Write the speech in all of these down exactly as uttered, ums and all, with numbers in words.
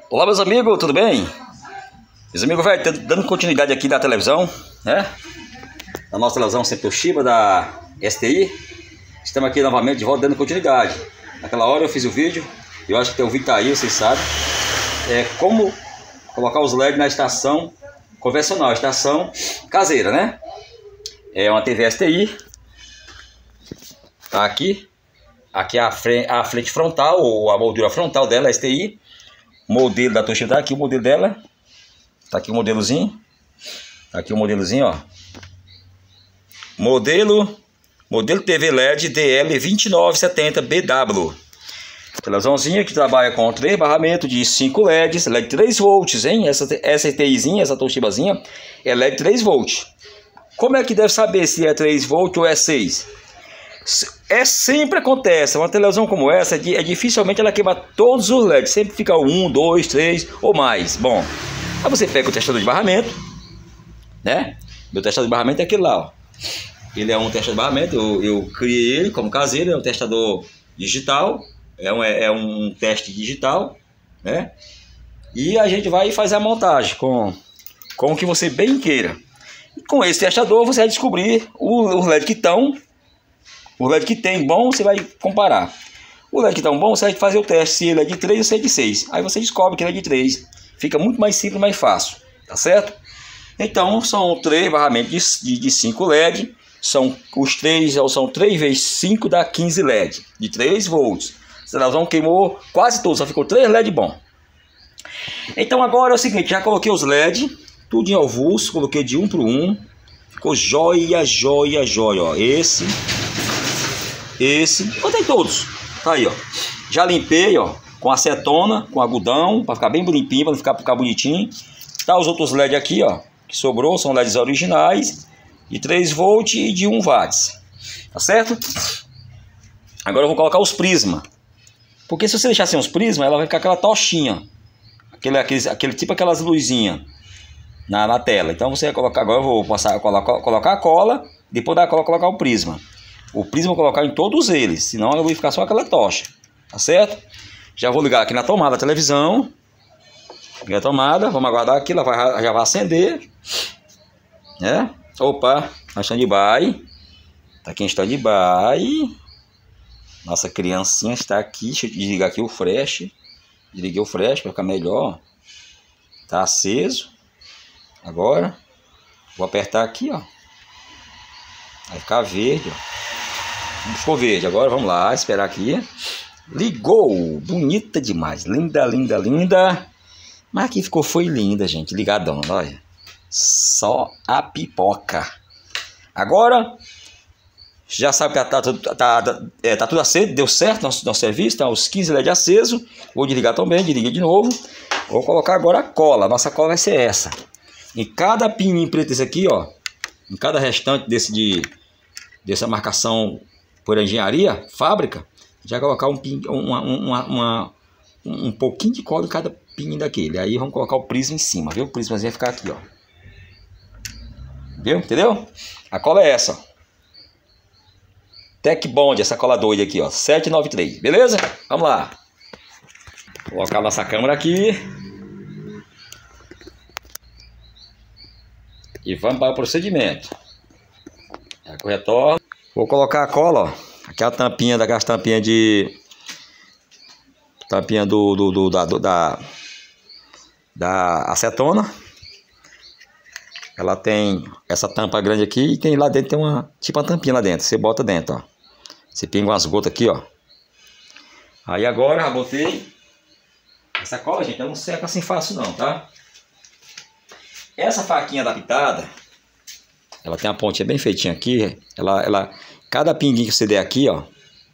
Olá, meus amigos, tudo bem? Meus amigos, vai dando continuidade aqui da televisão, né? Da nossa televisão sempre Toshiba, da S T I. Estamos aqui novamente de volta dando continuidade. Naquela hora eu fiz o vídeo, eu acho que tem um vídeo tá aí, vocês sabem. É como colocar os L E Ds na estação convencional, estação caseira, né? É uma T V S T I. Tá aqui. Aqui a frente, a frente frontal, ou a moldura frontal dela, S T I. O modelo da Toshiba tá aqui, o modelo dela. Tá aqui o modelozinho. Tá aqui o modelozinho, ó. Modelo, modelo T V L E D D L vinte e nove setenta B W. Televisãozinha que trabalha com três barramentos de cinco L E Ds, L E D três volts, hein? Essa, essa TIzinha, essa Toshibazinha é L E D três volts. Como é que deve saber se é três volts ou é seis? É sempre acontece, uma televisão como essa, é dificilmente ela queima todos os L E Ds, sempre fica um, dois, três ou mais. Bom, aí você pega o testador de barramento, né? Meu testador de barramento é aquele lá, ó. Ele é um testador de barramento, eu, eu criei ele como caseiro, é um testador digital, é um, é um teste digital, né? E a gente vai fazer a montagem com, com o que você bem queira. E com esse testador você vai descobrir os L E Ds que estão. O L E D que tem bom, você vai comparar. O L E D que tá bom, você vai fazer o teste se ele é de três ou se é de seis. Aí você descobre que ele é de três. Fica muito mais simples, mais fácil. Tá certo? Então, são três barramentos de, de cinco L E D. São os três, são três vezes cinco dá quinze L E D. De três volts. A televisão queimou quase tudo, só ficou três L E D bom. Então agora é o seguinte, já coloquei os L E D. Tudo em avulso, coloquei de um para um. Ficou joia, joia, joia. Ó. Esse... Esse, botei todos, tá aí, ó. Já limpei, ó, com acetona, com algodão, para ficar bem limpinho, para não ficar, ficar bonitinho. Tá os outros L E D aqui, ó, que sobrou, são L E Ds originais, de três volts e de um watt, tá certo? Agora eu vou colocar os prisma, porque se você deixar sem os prisma, ela vai ficar aquela tochinha, aquele, aquele, aquele tipo aquelas luzinhas na, na tela. Então você vai colocar, agora eu vou passar, colocar, colocar a cola, depois da cola colocar o prisma. O prisma eu vou colocar em todos eles, senão eu vou ficar só aquela tocha, tá certo? Já vou ligar aqui na tomada da televisão. Ligar a tomada, vamos aguardar aqui, ela vai, já vai acender, né? Opa, na stand-by. Tá aqui em stand-by. Nossa criancinha está aqui, deixa eu desligar aqui o flash. Desliguei o flash para ficar melhor. Tá aceso. Agora, vou apertar aqui, ó. Vai ficar verde, ó. Ficou verde, agora vamos lá, esperar aqui. Ligou, bonita demais, linda, linda, linda. Mas aqui ficou, foi linda, gente, ligadão, olha. Só a pipoca. Agora, já sabe que tá, tá, tá, é, tá tudo aceso, deu certo nosso, nosso serviço, tá os quinze L E D aceso. Vou desligar também, desliguei de novo. Vou colocar agora a cola, nossa cola vai ser essa. Em cada pininho preto esse aqui, ó, em cada restante desse de, dessa marcação por engenharia, fábrica, já colocar um, uma, uma, uma, um pouquinho de cola em cada pininho daquele. Aí vamos colocar o prisma em cima, viu? O prisma vai ficar aqui, ó. Viu? Entendeu? A cola é essa, ó. Tech Bond, essa cola doida aqui, ó. sete nove três, beleza? Vamos lá. Vou colocar a nossa câmera aqui. E vamos para o procedimento. É o retorno. Vou colocar a cola, ó. Aqui é a tampinha daquelas tampinhas de... Tampinha do, do, do, da, do, da... Da acetona. Ela tem essa tampa grande aqui e tem lá dentro, tem uma... Tipo uma tampinha lá dentro. Você bota dentro, ó. Você pinga umas gotas aqui, ó. Aí agora já botei... Essa cola, gente, ela não seca assim fácil não, tá? Essa faquinha adaptada... Ela tem uma pontinha bem feitinha aqui. Ela, ela, cada pinguinho que você der aqui, ó.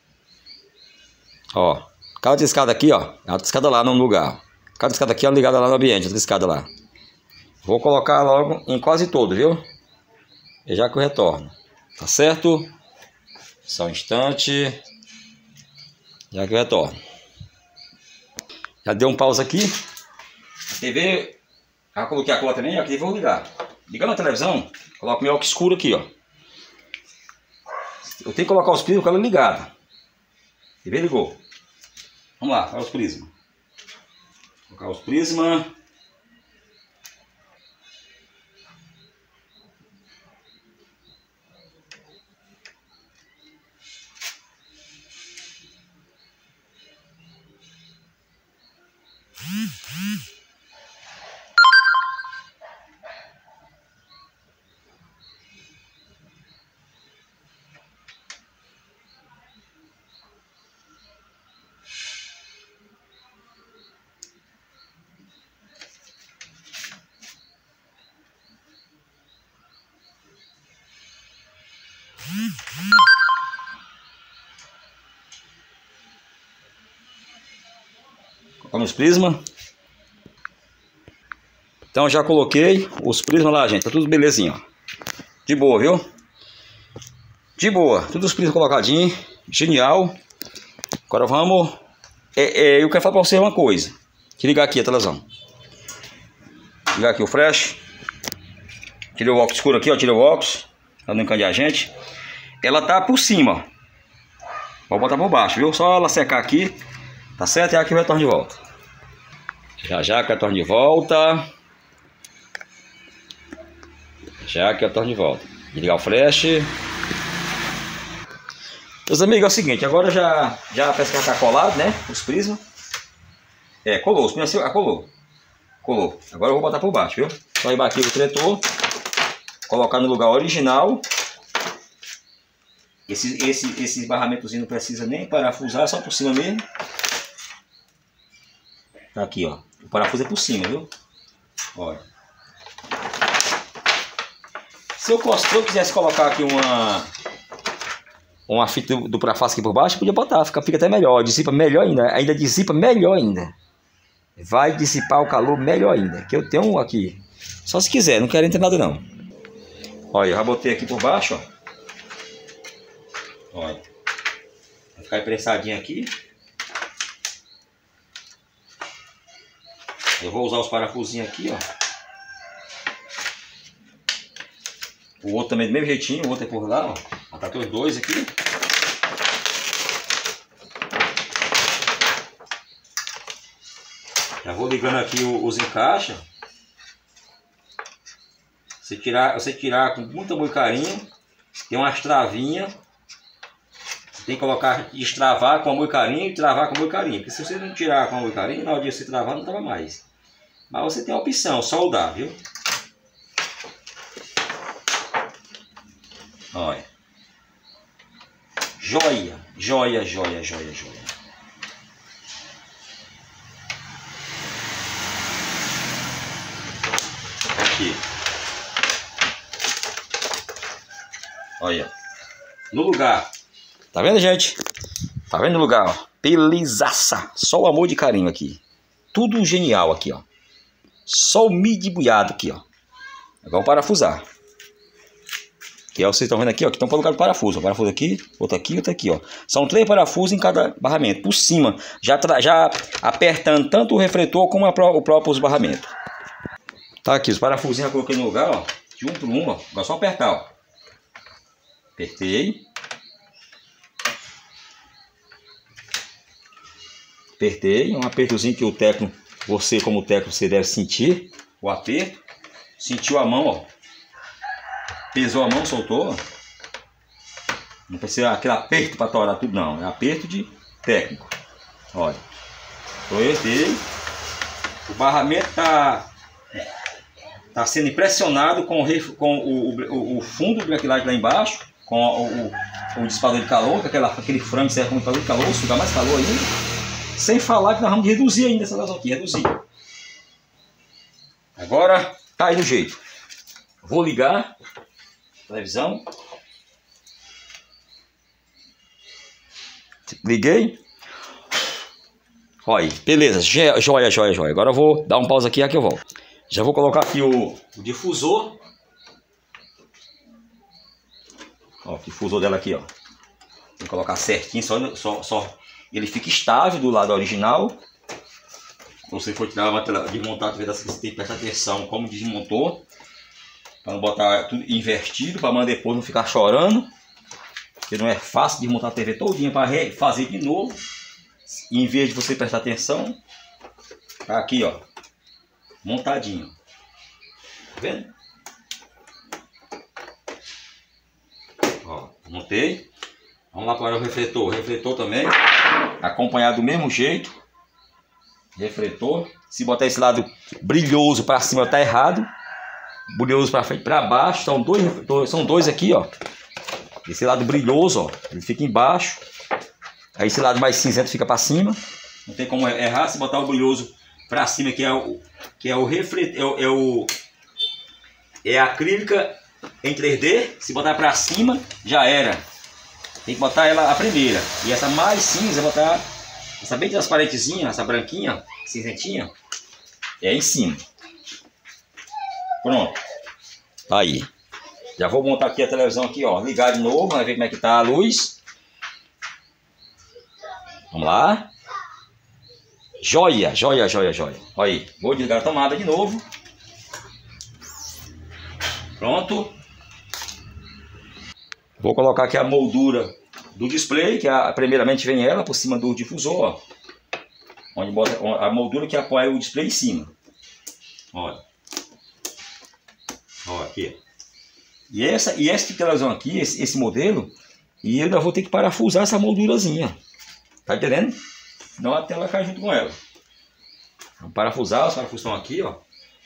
Ó. Cada descada aqui, ó. É uma descada lá no lugar. Cada descada aqui é uma ligada lá no ambiente. Outra descada lá. Vou colocar logo em quase todo, viu? E já que eu retorno. Tá certo? Só um instante. Já que eu retorno. Já deu um pause aqui. A T V. Já coloquei a cola também. A T V vou ligar. Ligando a televisão. Coloco meu óculos escuro aqui, ó. Eu tenho que colocar os prismas com ela ligada. T V ligou. Vamos lá, olha os prismas. Colocar os prismas. Colocamos os prismas. Então já coloquei os prismas lá, gente. Tá tudo belezinha, ó. De boa, viu? De boa. Todos os prismas colocadinhos. Genial. Agora vamos... É, é, eu quero falar pra você uma coisa. Deixa eu ligar aqui a televisão. Ligar aqui o flash. Tirei o óculos escuro aqui, ó. Tirei o óculos. Pra não encandear a gente. Ela tá por cima, ó. Vou botar por baixo, viu? Só ela secar aqui. Tá certo? E aqui eu retorno de volta. Já já que eu retorno de volta. Já que eu retorno de volta. Ligar o flash. Meus amigos, é o seguinte. Agora já, já parece que já tá colado, né? Os prismas. É, colou. Os prismas ah, colou. Colou. Agora eu vou botar por baixo, viu? Só ir aqui o tretor. Colocar no lugar original. Esse, esse, esse barramentozinho não precisa nem parafusar, só por cima mesmo. Tá aqui, ó. O parafuso é por cima, viu? Olha. Se eu, se eu quisesse colocar aqui uma uma fita do, do parafuso aqui por baixo, podia botar, fica, fica até melhor, dissipa melhor ainda, ainda dissipa melhor ainda. Vai dissipar o calor melhor ainda, que eu tenho um aqui. Só se quiser, não quero entrar nada não. Olha, eu já botei aqui por baixo, ó. Olha, vai ficar prensadinho aqui. Eu vou usar os parafusinhos aqui, ó. O outro também do mesmo jeitinho, o outro é por lá, ó. Ataquei os dois aqui. Já vou ligando aqui os encaixes. Você tirar, você tirar com muito amor e carinho. Tem umas travinhas. Tem que colocar, destravar com amor e carinho e travar com amor e carinho. Porque se você não tirar com amor e carinho, na hora de você travar não trava mais. Mas você tem a opção, soldar, viu? Olha. Joia, joia, joia, joia, joia. Aqui. Olha. No lugar. Tá vendo, gente? Tá vendo o lugar, ó? Belezaça. Só o amor de carinho aqui. Tudo genial aqui, ó. Só o midbuiado aqui, ó. Agora o parafusar. Que é, vocês estão vendo aqui, ó. Que estão para o lugar do parafuso. Um parafuso aqui, outro aqui, outro aqui, ó. São três parafusos em cada barramento. Por cima. Já, já apertando tanto o refletor como a, o próprio barramento. Tá aqui. Os parafusinhos eu coloquei no lugar, ó. De um por um, ó. Agora é só apertar, ó. Apertei. Apertei, um apertozinho que o técnico, você como técnico, você deve sentir o aperto. Sentiu a mão, ó. Pesou a mão, soltou. Não precisa aquele aperto para torar tudo, não. É aperto de técnico. Olha. Apertei. O barramento tá, tá sendo impressionado com, o, com o, o, o fundo do backlight lá embaixo. Com o, o, o dissipador de calor, que aquela, aquele frango serve como dissipador de calor, sugar mais calor ainda. Sem falar que nós vamos reduzir ainda essa vazão aqui, reduzir. Agora tá aí do jeito. Vou ligar a televisão. Liguei. Olha, beleza, joia, joia, joia. Agora eu vou dar um pause aqui e aqui eu volto. Já vou colocar aqui o, o difusor. Ó, o difusor dela aqui, ó. Tem que colocar certinho, só, só, só ele fica estável do lado original. Se você for tirar uma tela, desmontar, você tem que prestar atenção como desmontou. Para não botar tudo invertido, para amanhã depois não ficar chorando. Porque não é fácil desmontar a T V todinha para fazer de novo. E em vez de você prestar atenção. Tá aqui, ó. Montadinho. Tá vendo? Ó, montei. Vamos lá para o refletor. Refletor também. Acompanhado do mesmo jeito. Refletor. Se botar esse lado brilhoso para cima tá errado. Brilhoso para frente, para baixo. São dois, são dois aqui, ó. Esse lado brilhoso, ó, ele fica embaixo. Aí esse lado mais cinzento fica para cima. Não tem como errar. Se botar o brilhoso para cima, que é o que é o refletor, é, é o é a acrílica em três D. Se botar para cima, já era. Tem que botar ela a primeira. E essa mais cinza, botar essa bem transparentezinha, essa branquinha, cinzentinha, é em cima. Pronto. Aí. Já vou montar aqui a televisão aqui, ó. Ligar de novo, vai ver como é que tá a luz. Vamos lá. Joia, joia, joia, joia. Olha aí. Vou desligar a tomada de novo. Pronto. Vou colocar aqui a moldura do display, que a, primeiramente vem ela por cima do difusor, ó. Onde bota a moldura que apoia o display em cima. Olha. Ó, aqui. E essa, e essa televisão aqui, esse, esse modelo, e eu ainda vou ter que parafusar essa moldurazinha. Tá entendendo? Senão a tela cai junto com ela. Vamos parafusar, os parafusos estão aqui, ó.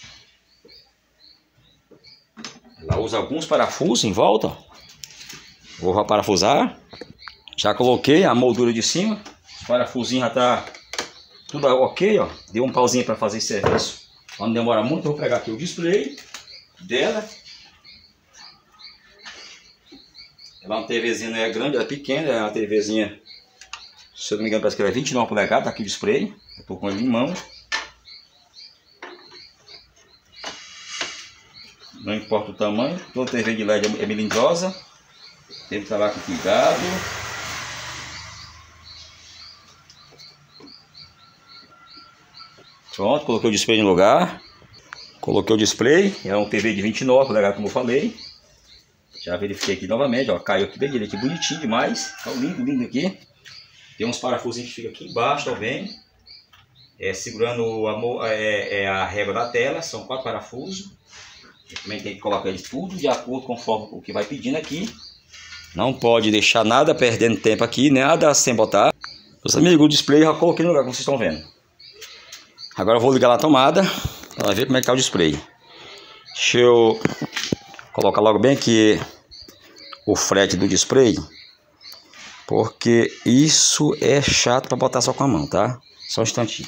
Ela usa alguns parafusos em volta, ó. Vou parafusar. Já coloquei a moldura de cima. Os parafusinhos já tá tudo ok, ó. Deu um pauzinho para fazer esse serviço. Não demora muito, eu vou pegar aqui o display dela. Ela é uma TVzinha, não é grande, ela é pequena, é uma TVzinha, se eu não me engano, parece que ela é vinte e nove polegadas, tá aqui o display. Eu tô com ele em mão. Não importa o tamanho, toda T V de L E D é melindrosa. Tem que trabalhar com cuidado. Pronto, coloquei o display no lugar. Coloquei o display, é um T V de vinte e nove polegadas, como eu falei. Já verifiquei aqui novamente, ó, caiu aqui bem direito, bonitinho demais. Tá lindo, lindo aqui. Tem uns parafusinhos que ficam aqui embaixo também. É, segurando a, é, é a régua da tela, são quatro parafusos. Eu também tem que colocar eles tudo de acordo conforme o que vai pedindo aqui. Não pode deixar nada perdendo tempo aqui, nada sem botar. Meus amigos, o display eu já coloquei no lugar, como vocês estão vendo. Agora eu vou ligar a tomada para ver como é que tá o display. Deixa eu colocar logo bem aqui o frete do display, porque isso é chato para botar só com a mão, tá? Só um instantinho.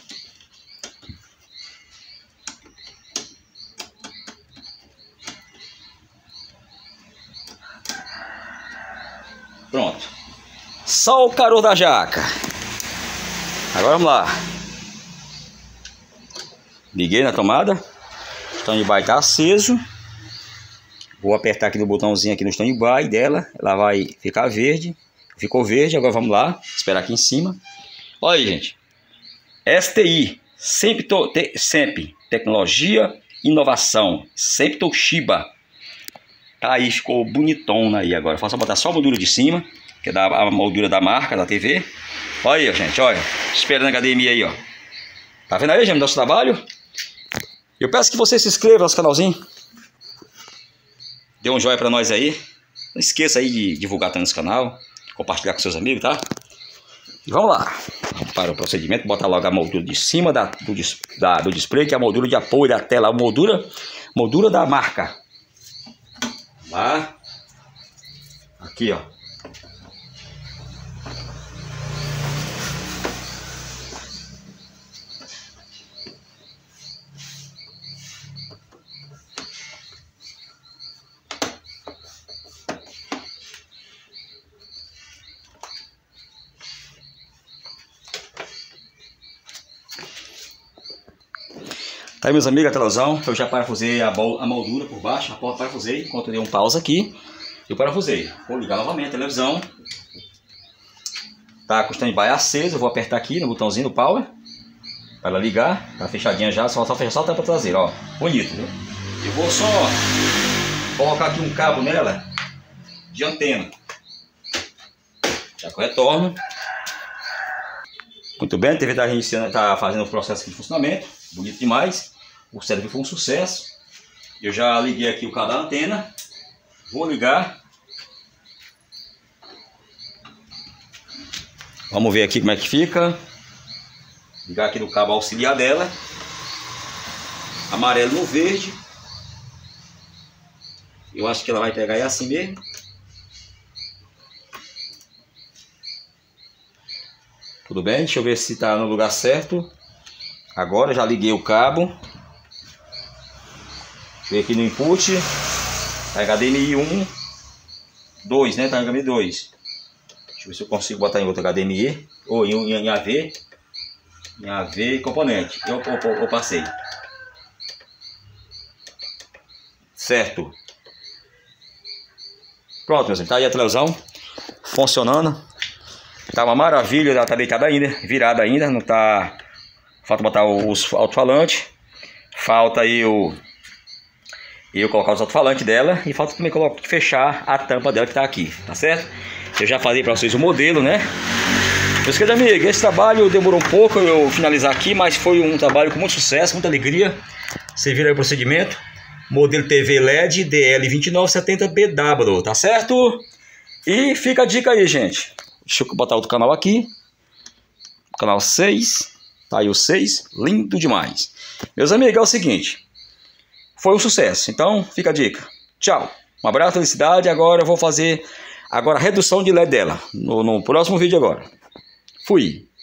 Pronto. Só o caroço da jaca. Agora vamos lá. Liguei na tomada. O stand-by está aceso. Vou apertar aqui no botãozinho aqui no stand-by dela. Ela vai ficar verde. Ficou verde. Agora vamos lá. Esperar aqui em cima. Olha aí, gente. S T I. Sempre, to, te, sempre. Tecnologia, inovação. Sempre Toshiba. Tá aí, ficou bonitona aí agora. Faço botar só a moldura de cima. Que é da, a moldura da marca, da T V. Olha aí, gente. Olha. Esperando a H D M I aí, ó. Tá vendo aí, gente? Nosso trabalho. Eu peço que você se inscreva no nosso canalzinho. Dê um joinha pra nós aí. Não esqueça aí de divulgar também nosso canal. Compartilhar com seus amigos, tá? E vamos lá. Vamos para o procedimento. Bota logo a moldura de cima da, do, da, do display, que é a moldura de apoio da tela. A moldura, moldura da marca. Lá. Aqui, ó. Tá aí, meus amigos, a televisão. Eu já parafusei a, a moldura por baixo. A porta parafusei. Enquanto eu dei um pausa aqui, eu parafusei. Vou ligar novamente a televisão. Tá com o stand-by aceso. Eu vou apertar aqui no botãozinho do power para ela ligar. Tá fechadinha já. Só, só fechar só a tampa traseira, ó. Bonito, viu? Eu vou só colocar aqui um cabo nela de antena. Já que eu retorno. Muito bem, a T V da gente está fazendo o processo aqui de funcionamento. Bonito demais. O setup foi um sucesso. Eu já liguei aqui o cabo da antena. Vou ligar. Vamos ver aqui como é que fica. Ligar aqui no cabo auxiliar dela. Amarelo no verde. Eu acho que ela vai pegar aí assim mesmo. Tudo bem, deixa eu ver se está no lugar certo. Agora já liguei o cabo. Veio aqui no input. Tá H D M I um, dois, né? Tá H D M I dois. Deixa eu ver se eu consigo botar em outro H D M I. Ou em, em, em A V. Em A V componente. Eu, eu, eu passei. Certo. Pronto, meus amigos. Tá aí a televisão funcionando. Tá uma maravilha, ela tá deitada ainda, virada ainda, não tá... Falta botar os alto-falantes. Falta aí o... Eu colocar os alto-falantes dela. E falta também colocar, fechar a tampa dela que tá aqui, tá certo? Eu já falei pra vocês o modelo, né? Meus queridos amigos, esse trabalho demorou um pouco eu finalizar aqui, mas foi um trabalho com muito sucesso, muita alegria. Você viram aí o procedimento. Modelo T V L E D D L vinte e nove setenta B W, tá certo? E fica a dica aí, gente. Deixa eu botar outro canal aqui. Canal seis. Tá aí o seis. Lindo demais. Meus amigos, é o seguinte. Foi um sucesso. Então, fica a dica. Tchau. Um abraço, felicidade. Agora eu vou fazer agora a redução de L E D dela. No, no próximo vídeo agora. Fui.